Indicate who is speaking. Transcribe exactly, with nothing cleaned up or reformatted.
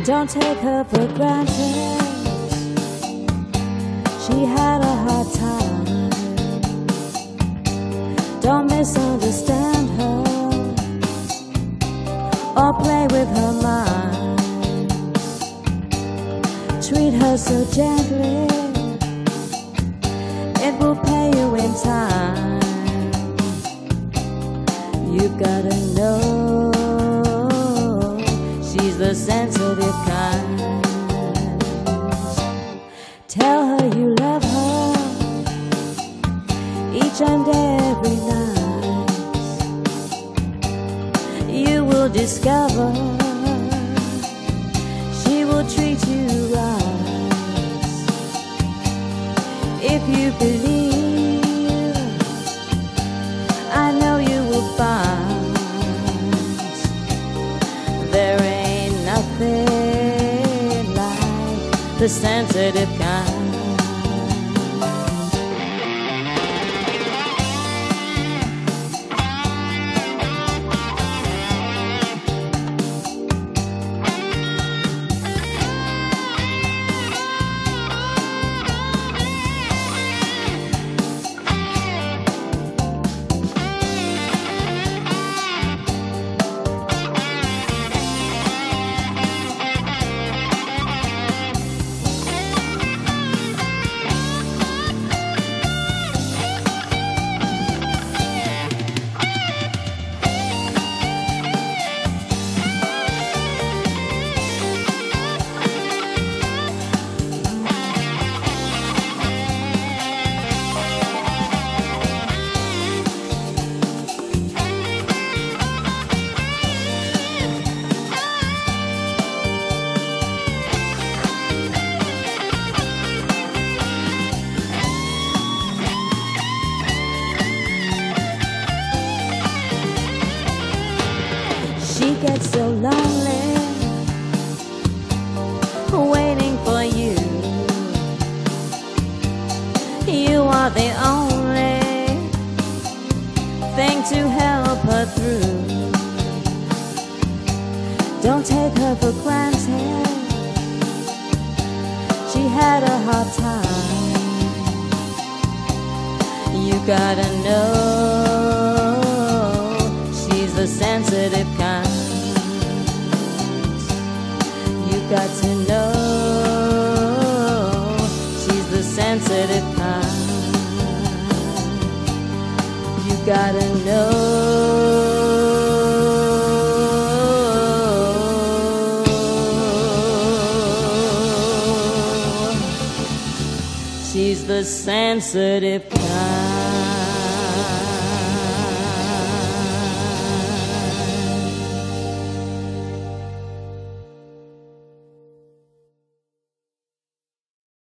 Speaker 1: Don't take her for granted. She had a hard time. Don't misunderstand her or play with her mind. Treat her so gently, it will pay you in time. You've gotta know she's the sensitive kind. Tell her you love her each and every night. You will discover she will treat you right. If you believe, I know you will find there ain't nothing like the sensitive kind. She gets so lonely, waiting for you. You are the only thing to help her through. Don't take her for granted. She had a hard time. You gotta know she's the sensitive kind. You got to know she's the sensitive kind. You gotta know she's the sensitive kind.